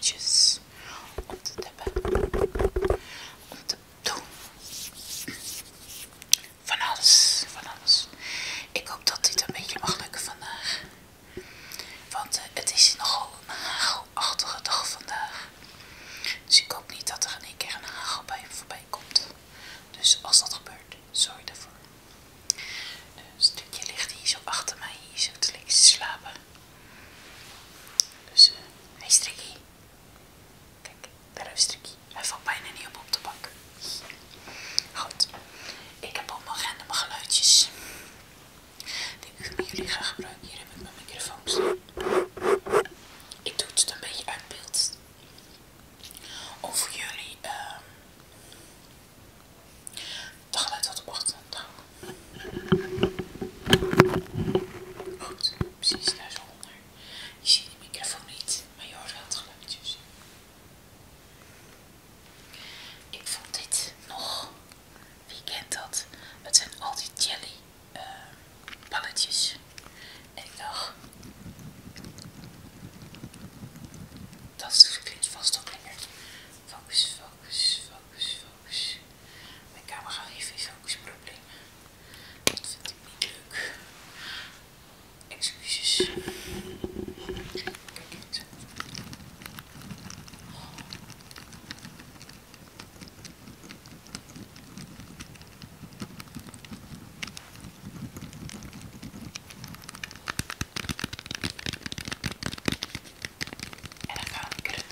dingetjes om te hebben. Om te doen. Van alles, van alles. Ik hoop dat dit een beetje mag lukken vandaag. Want het is nogal een hagelachtige dag vandaag. Dus ik hoop niet dat er in één keer een hagelbui voorbij komt. Dus als dat gebeurt, zorg ervoor. Een stukje ligt hier zo achter mij, hier zo te lekker slapen. Dus, hey Strikkie. Kijk, daar is Strikkie. Hij valt bijna niet op de bank. Goed. Ik heb allemaal random geluidjes. Die ik met jullie ga gebruiken. Hier heb ik mijn microfoon staan. Ik doe het een beetje uit beeld. Om voor jullie de geluid wat op achtergrond te houden. Goed, precies daar zo onder. Je ziet de microfoon niet, maar je hoort wel het geluidjes. Ik vond dit nog, wie kent dat? Het zijn al die jelly balletjes. En ik dacht, dat klinkt vast ook lekker. Focus, focus, focus, focus. Mijn camera heeft een focusprobleem. Dat vind ik niet leuk. Excuses. Kijk eens. En dan gaan we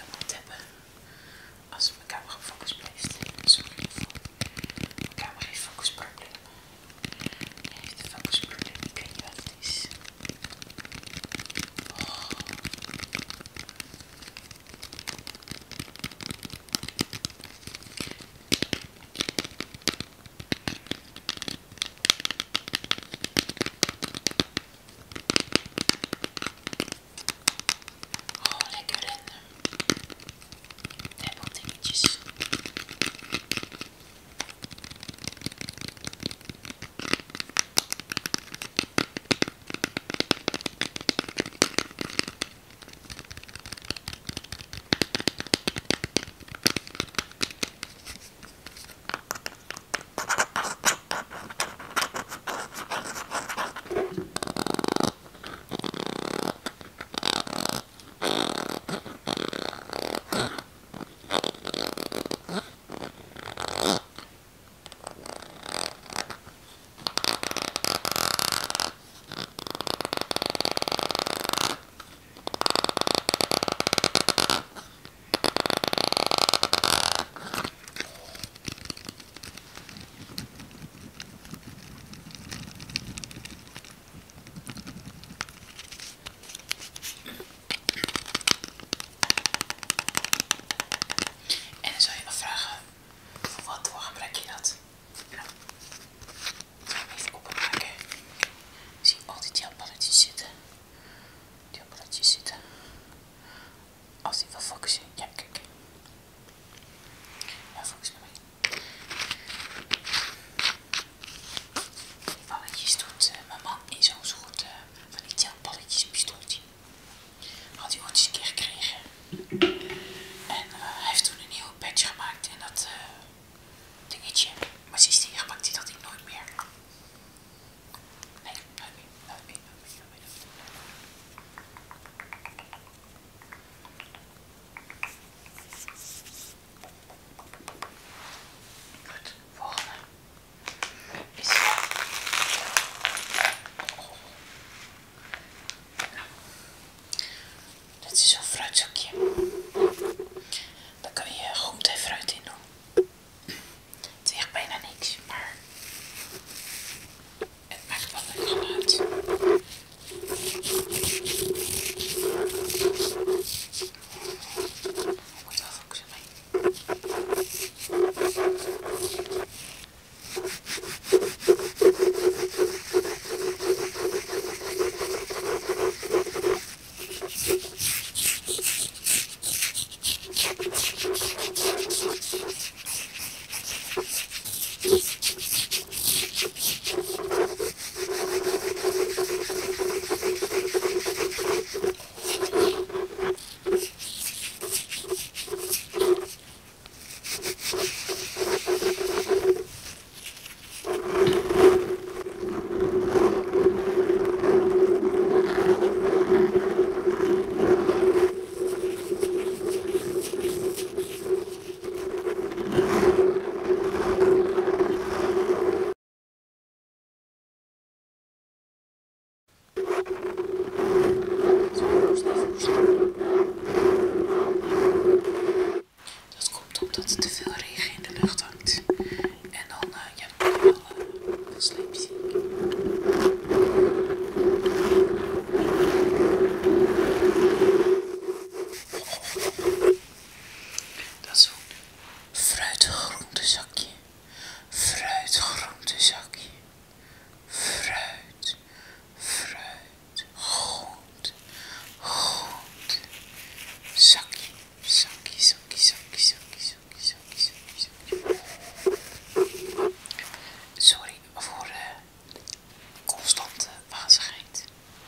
Zakje, zakje, zakje, zakje, zakje, zakje, zakje, zakje, zakje. Sorry voor de constante wazigheid.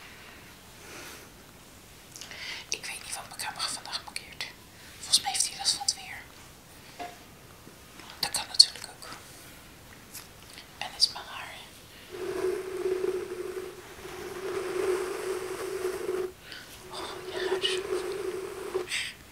Ik weet niet wat mijn camera vandaag markeert. Volgens mij heeft hij last van het weer. Dat kan natuurlijk ook. En het is mijn haar. Oh, je haar is zo.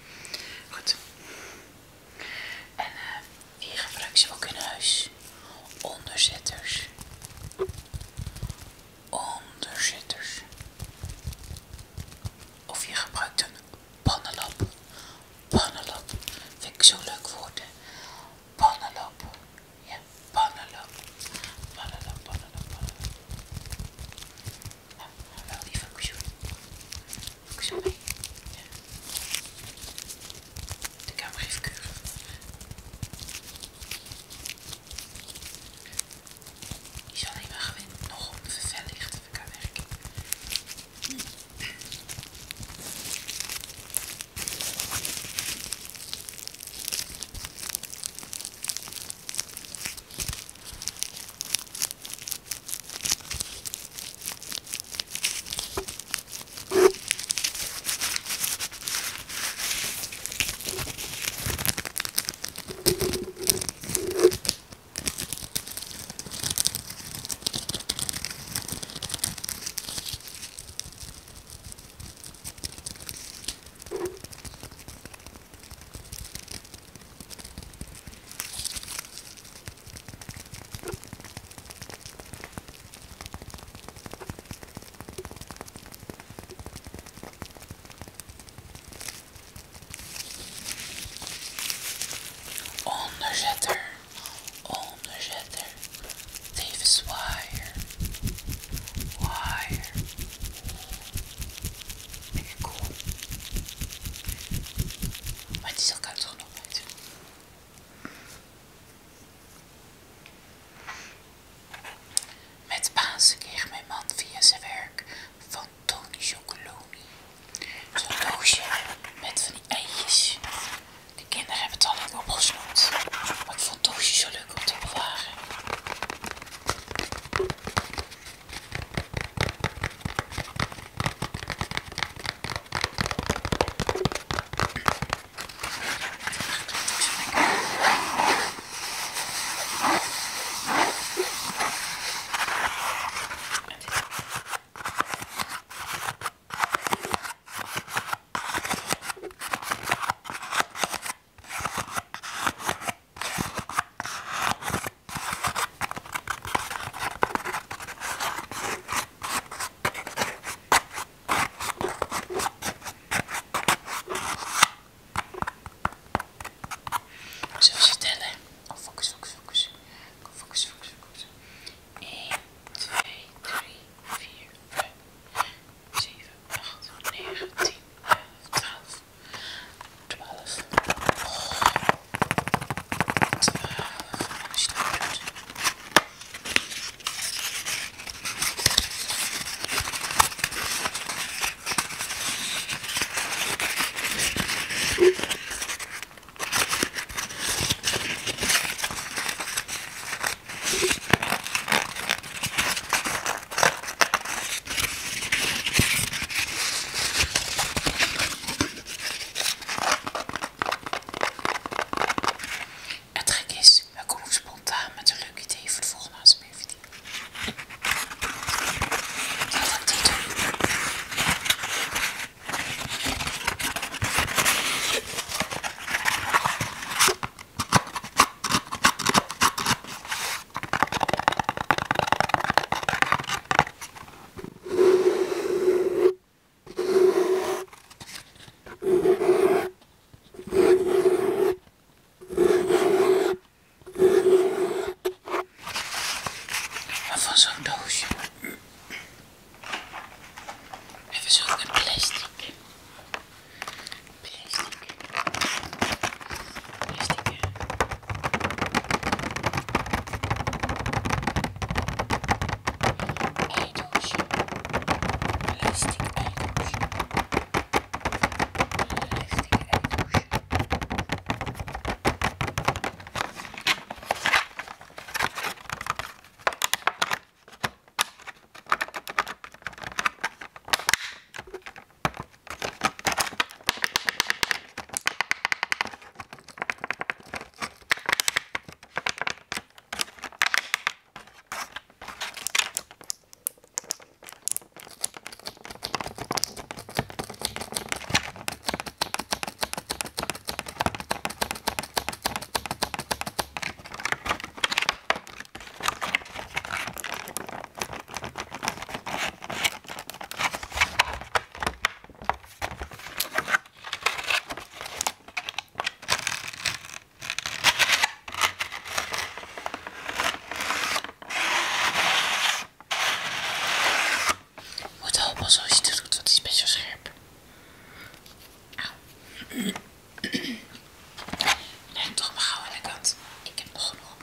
Nee, toch maar gauw aan de kant. Ik heb nog genoeg.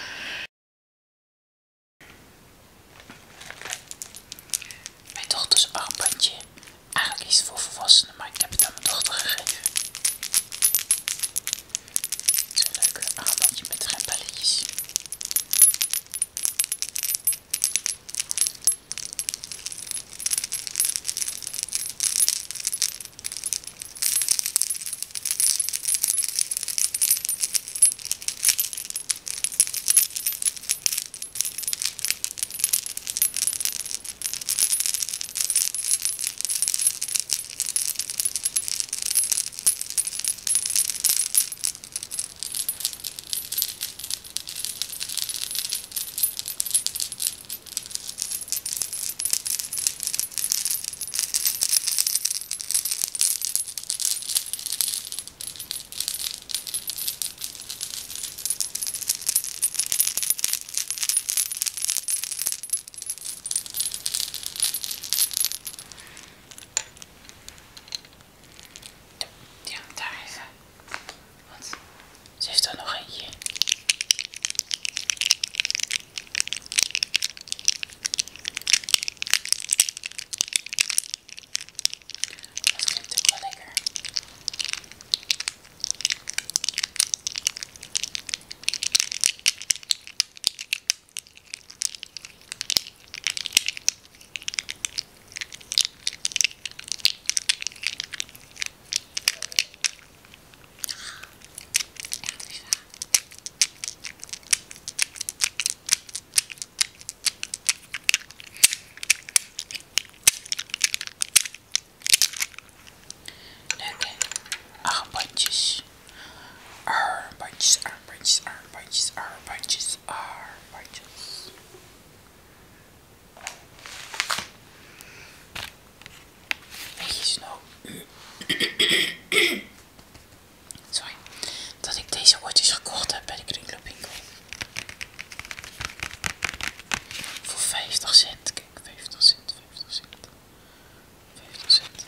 Mijn dochters armbandje. Eigenlijk is het voor volwassenen, maar ik heb het aan mijn dochter gegeven. Zo'n leuk armbandje met rempelletjes. Ja, daar even. Want ze heeft er nog eentje. Dat klinkt ook wel lekker. Leuke armbandjes. Armbandjes, armbandjes, armbandjes, armbandjes, armbandjes. Weet je zo, sorry, dat ik deze ooit eens gekocht heb bij de kringloopwinkel. Voor 50 cent, kijk, 50 cent, 50 cent, 50 cent.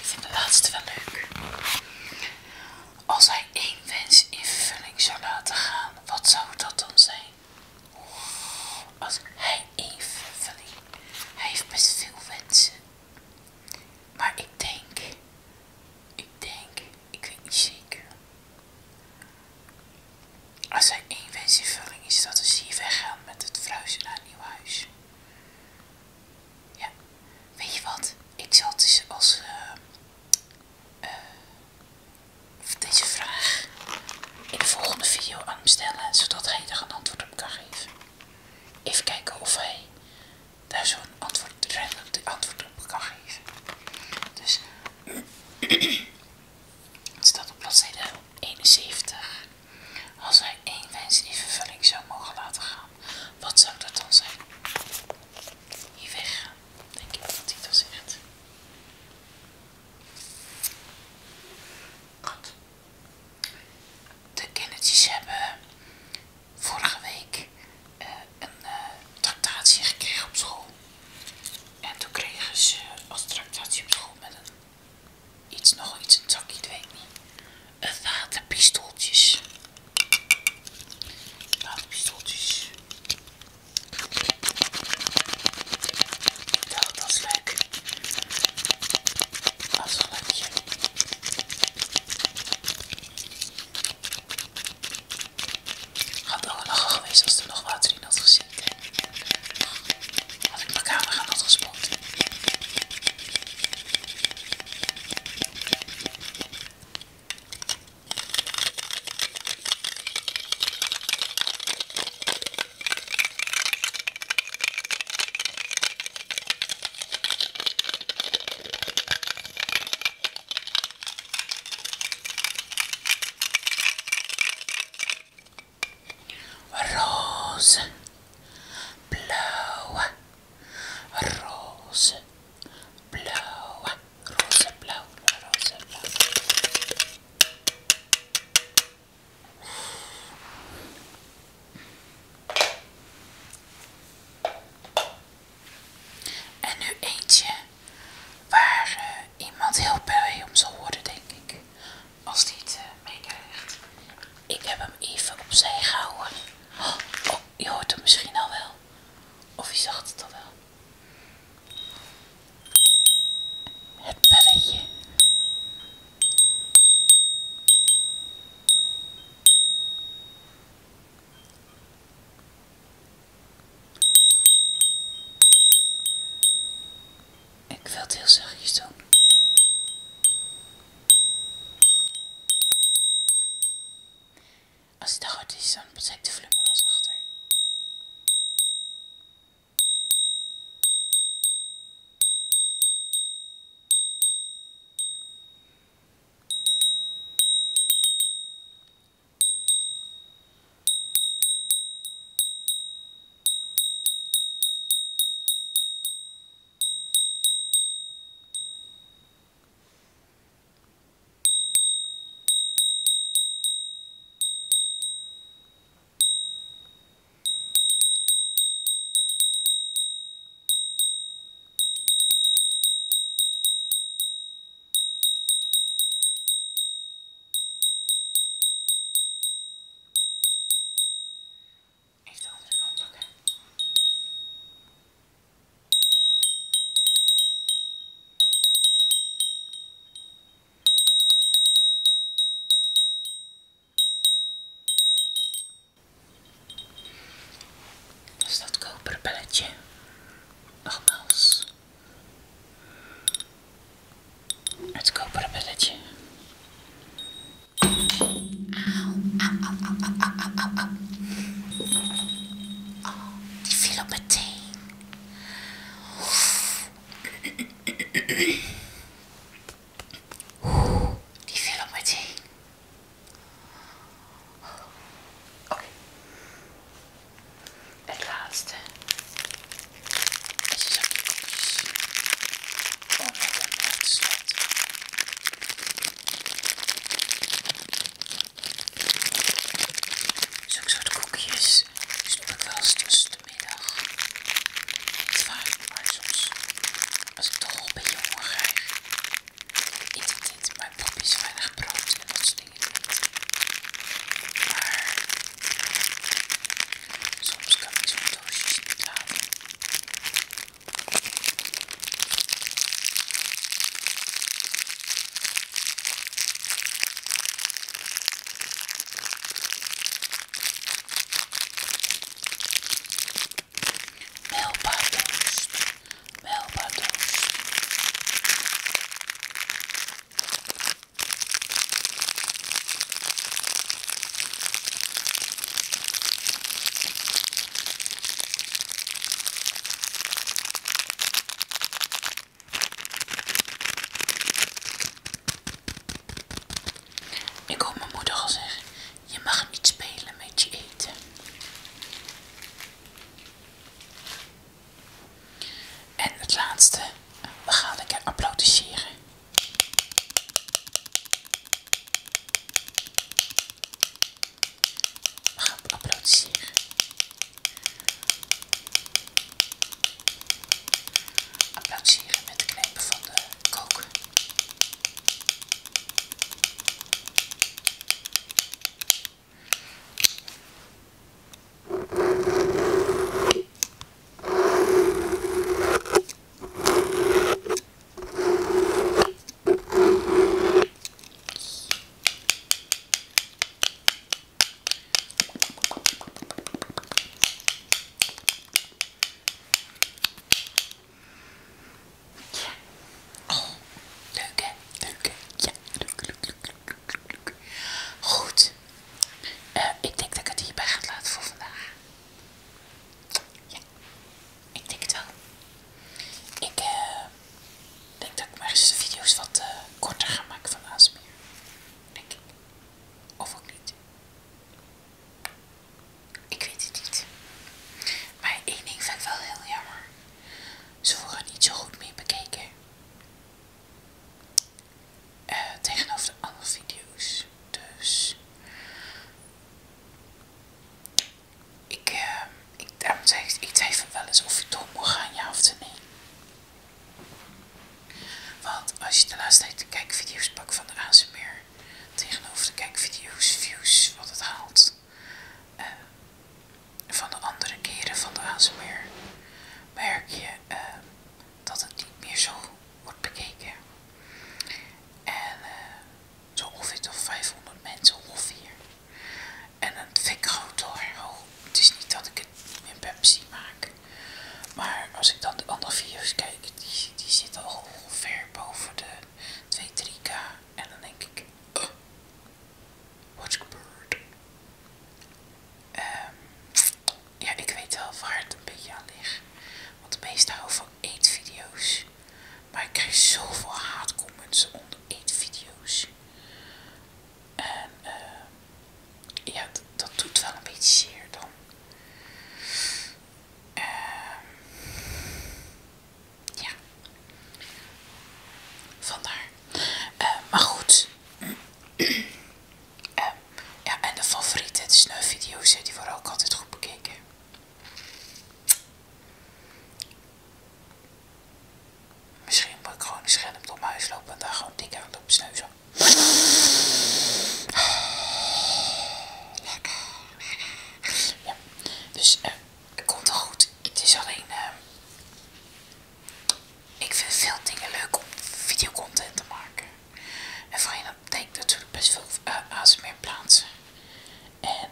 vind de laatste wel leuk. Als hij één wens in vervulling zou laten gaan, wat zou dat dan zijn? Als hij één vervulling. Hij heeft best veel wensen. Maar ik denk, ik weet niet zeker. Als hij één wens in vervulling is, dat is hier weggaan met het verhuizen naar een nieuw huis. Ja, weet je wat? Ik zal het dus als deze vraag in de volgende video aan hem stellen, zodat hij er een antwoord op kan geven. Even kijken of hij daar zo'n antwoord op kan geven. Dus het staat op bladzijde 71. Als hij één wens in vervulling zou mogen laten gaan, wat zou dat dan zijn? Hier weggaan, denk ik dat hij dat zegt. Goed. De kindertjes hebben vorige week een tractatie gekregen op school. En toen kregen ze als tractatie op school met nog iets, een zakje, ik weet niet. Waterpistooltjes. Waterpistooltjes. Nou, dat is leuk. Dat is wel leuk. Had ook lachen geweest als er nog water in had gezeten. Had ik mijn kamer gaan had gespoten. Roze, blauw, roze, blauw, roze, blauw, roze, blauw. En nu eentje waar iemand heel blij om zal worden, denk ik, als die het meekrijgt. Ik heb hem even opzij gehouden. Oh, je hoort hem misschien al wel. Of je zag het al wel. Het belletje. Ik wil het heel zachtjes doen. Als het te hard is, dan zet ik de volume wel eens achter. Even de andere kant pakken. Dat is dat koperen belletje. Nogmaals. Het koperen belletje. Au. Oh, die viel op mijn teen. Die viel op mijn teen. Oké. Het laatste. Deze zakjes. Om met hem af te sluiten. Zal ik zo video's wat korter gaan maken van ASMR. Denk ik. Of ook niet. Ik weet het niet. Maar één ding vind ik wel heel jammer. Ze worden niet zo goed meer bekeken. Tegenover de andere video's. Dus ik twijfel wel eens of ik door moet gaan, ja of nee. Want als je de laatste tijd de kijkvideo's pakt van de ASMR tegenover de kijkvideo's, views, wat het haalt van de andere keren van de ASMR, merk je dat het niet meer zo wordt bekeken. En zo ongeveer tot 500 mensen ongeveer. En dat vind ik groot hoor. Het is niet dat ik het in Pepsi maak. Maar als ik dan de andere video's kijk, die zitten al ver boven de 2-3k. En dan denk ik, what's gebeurd? Ja, ik weet wel waar het een beetje aan ligt. Want de meesten houden van eetvideo's. Maar ik krijg zoveel haatcomments onder eetvideo's. En ja, dat doet wel een beetje zeer dan. Ja. Vandaar. Maar goed. Ja, en de favoriete snufvideo's, die worden ook altijd goed bekeken. Misschien moet ik gewoon een scherm door mijn huis lopen en daar gewoon dik aan lopen sneuzen. Ja, dus het komt wel goed. Het is alleen, ik vind veel dingen leuk om videocontent te maken. En voorheen deed ik natuurlijk best veel ASMR plaatsen. En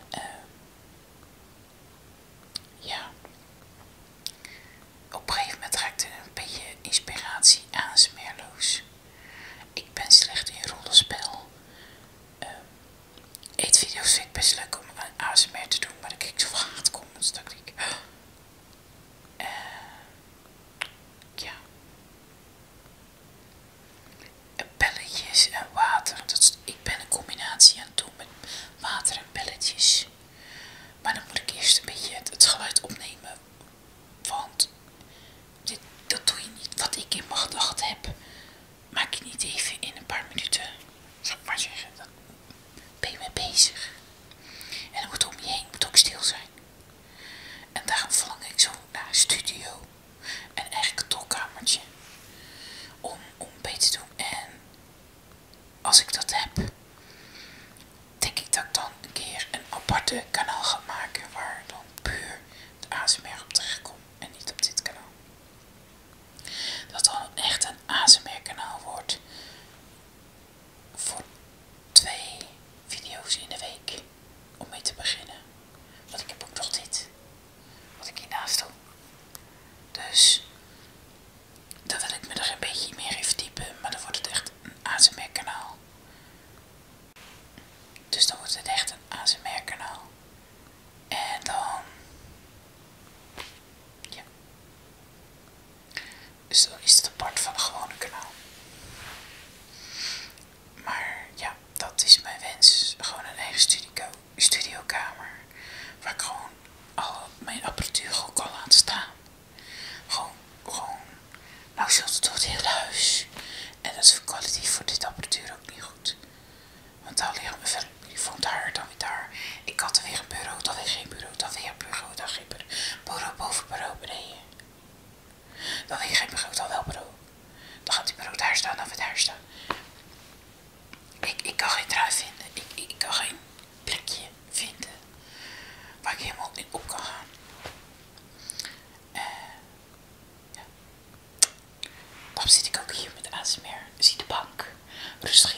ja, op een gegeven moment raakte een beetje inspiratie ASMRloos. Ik ben slecht in rollenspel. Eetvideo's vind ik best leuk om ASMR te doen, maar dan kijk ik zo van haatcomments dat ik ja. Belletjes en water. Ik ben een combinatie aan het doen met water en belletjes. Maar dan moet ik eerst een beetje het geluid opnemen. Want dat doe je niet. Wat ik in mijn gedachten heb, maak je niet even in een paar minuten. Zal ik maar zeggen. Dan ben je mee bezig. En dan moet om je heen moet ook stil zijn. En daarom verlang ik zo naar een studio. En eigenlijk een tolkamertje. Om beter te doen. En als ik dat heb, denk ik dat ik dan een keer een aparte kanaal ga maken. Waar dan puur de ASMR op terechtkomt. En niet op dit kanaal. Dat dan echt een ASMR kanaal wordt. Voor 2 video's in de week. Om mee te beginnen. Want ik heb ook nog dit. Wat ik hiernaast doe. Dus dan wil ik me er een beetje meer in verdiepen. Maar dan wordt het echt een ASMR kanaal. Dus dan wordt het echt een ASMR kanaal. En dan ja. Dus dan is het apart van een gewone kanaal. Maar ja, dat is mijn wens. Gewoon een eigen studiokamer. Waar ik gewoon al mijn apparatuur gewoon kan laten staan. Gewoon. Nou zult het door het hele huis. En dat is voor kwaliteit voor dit apparatuur ook niet goed. Want daar ligt mijn telefoon daar, dan weer daar. Ik had er weer een bureau, dan weer geen bureau, dan weer een bureau, dan geen bureau. Bureau boven, bureau beneden. Dan weer geen bureau, dan wel bureau. Dan gaat die bureau daar staan, dan weer daar staan. Ik kan geen trui vinden. Ik kan geen plekje vinden waar ik helemaal in op kan gaan. Ja. Daarom zit ik ook hier met de ASMR. Zie de bank. Rustig